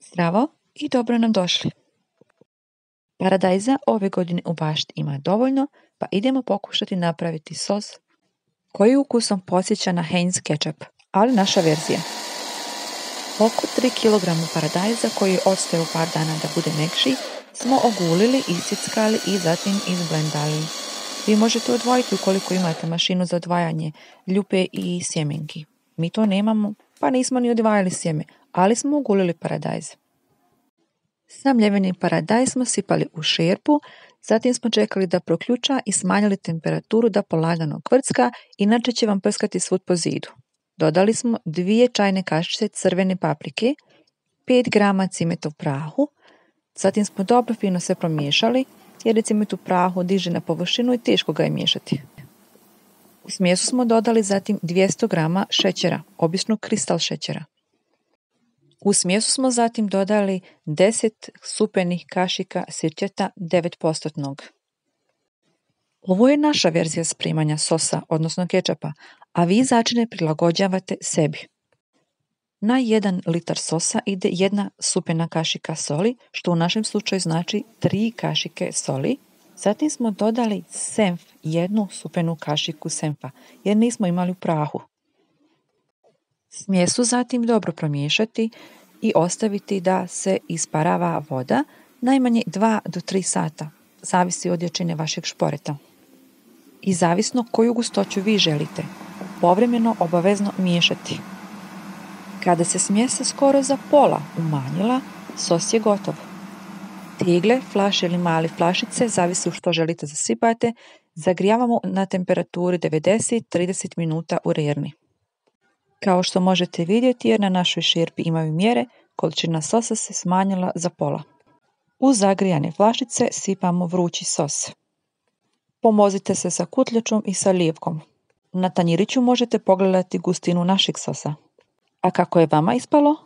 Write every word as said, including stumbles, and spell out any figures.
Zdravo i dobro nam došli. Paradajza ove godine u bašti ima dovoljno, pa idemo pokušati napraviti sos koji ukusom podsjeća na Heinz ketchup, ali naša verzija. Oko tri kilograma paradajza koji ostaje u par dana da bude mekši smo ogulili, isickali i zatim izblendali. Vi možete odvojiti ukoliko imate mašinu za odvajanje ljupe i sjemenki. Mi to nemamo, pa nismo ni odvajali sjeme, ali smo ogulili paradajz. Sam mljeveni paradajz smo sipali u šerpu, zatim smo čekali da proključa i smanjili temperaturu da polagano kvrcka, inače će vam prskati svud po zidu. Dodali smo dvije čajne kašice crvene paprike, pet grama cimeta u prahu, zatim smo dobro fino sve promiješali jer je cimet u prahu diže na površinu i teško ga je miješati. U smjesu smo dodali zatim dvjesto grama šećera, običnog kristal šećera. U smjesu smo zatim dodali deset supenih kašika sirćeta devet posto. Ovo je naša verzija spremanja sosa, odnosno kečapa, a vi začine prilagođavate sebi. Na jedan litar sosa ide jedna supena kašika soli, što u našem slučaju znači tri kašike soli. Zatim smo dodali senf, jednu supenu kašiku senfa, jer nismo imali u prahu. Smjesu zatim dobro promiješati i ostaviti da se isparava voda najmanje dva do tri sata, zavisi od jačine vašeg šporeta. I zavisno koju gustoću vi želite, povremeno obavezno miješati. Kada se smjesa skoro za pola umanjila, sos je gotov. Tegle, flaše ili male flašice, zavisi u što želite zasipate, zagrijavamo na temperaturi devedeset do trideset minuta u rerni. Kao što možete vidjeti, jer na našoj šerpi imaju mjere, količina sosa se smanjila za pola. U zagrijane flašice sipamo vrući sos. Pomozite se sa kutljačom i sa lijevkom. Na tanjiriću možete pogledati gustinu našeg sosa. A kako je vama ispalo?